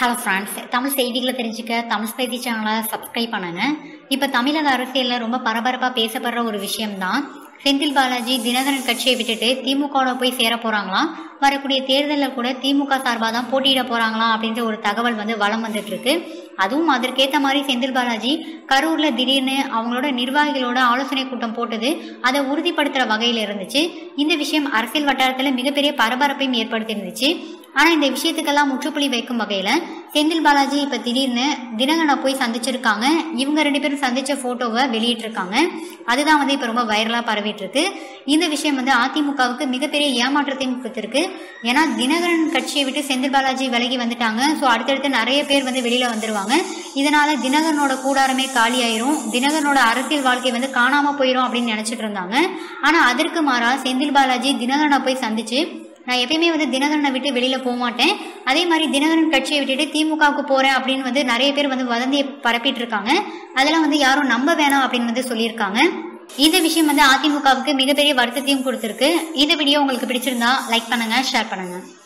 Hello friends, Tamil செய்திகளை தெரிஞ்சுக்க தமிழ் செய்தி சேனலை சப்ஸ்கிரைப் பண்ணுங்க. இப்போ தமிழக அரசியலில் ரொம்ப பரபரப்பாக பேசப்படுற ஒரு விஷயம்தான் செந்தில் பாலாஜி தினகரன் கட்சியை விட்டுட்டு திமுகவோட போய் சேர போகிறாங்களாம். வரக்கூடிய தேர்தலில் கூட திமுக சார்பாக தான் போட்டியிட போகிறாங்களாம் அப்படின்ற ஒரு தகவல் வலம் வந்துட்டு இருக்கு. அதுவும் அதற்கேற்ற மாதிரி செந்தில் பாலாஜி கரூரில் திடீர்னு அவங்களோட நிர்வாகிகளோட ஆலோசனை கூட்டம் போட்டது அதை உறுதிப்படுத்துகிற வகையில் இருந்துச்சு. இந்த விஷயம் அரசியல் வட்டாரத்தில் மிகப்பெரிய பரபரப்பையும் ஏற்படுத்தி இருந்துச்சு. ஆனால் இந்த விஷயத்துக்கெல்லாம் முற்றுப்புள்ளி வைக்கும் வகையில் செந்தில் பாலாஜி இப்போ திடீர்னு தினகரனை போய் சந்திச்சிருக்காங்க. இவங்க 2 பேரும் சந்திச்ச ஃபோட்டோவை வெளியிட்டிருக்காங்க. அதுதான் இப்போ ரொம்ப வைரலாக பரவிட்டு இருக்கு. இந்த விஷயம் அதிமுகவுக்கு மிகப்பெரிய ஏமாற்றத்தையும் கொடுத்துருக்கு. ஏன்னா தினகரன் கட்சியை விட்டு செந்தில் பாலாஜி விலகி வந்துட்டாங்க. ஸோ அடுத்தடுத்து நிறைய பேர் வெளியில வந்துருவாங்க. இதனால தினகரனோட கூடாரமே காலி ஆயிரும், தினகரனோட அரசியல் வாழ்க்கை காணாம போயிடும் அப்படின்னு நினைச்சிட்டு இருந்தாங்க. ஆனா அதற்கு மாறா செந்தில் பாலாஜி தினகரனை போய் சந்திச்சு, நான் எப்பயுமே தினகரனை விட்டு வெளியில போக மாட்டேன், அதே மாதிரி தினகரன் கட்சியை விட்டுட்டு திமுகவுக்கு போறேன் அப்படின்னு நிறைய பேர் வதந்தியை பரப்பிட்டு இருக்காங்க. அதெல்லாம் யாரும் நம்ப வேணாம் அப்படின்னு சொல்லியிருக்காங்க. இந்த விஷயம் அதிமுகவுக்கு மிகப்பெரிய வருத்தத்தையும் கொடுத்திருக்கு. இந்த வீடியோ உங்களுக்கு பிடிச்சிருந்தா லைக் பண்ணுங்க, ஷேர் பண்ணுங்க.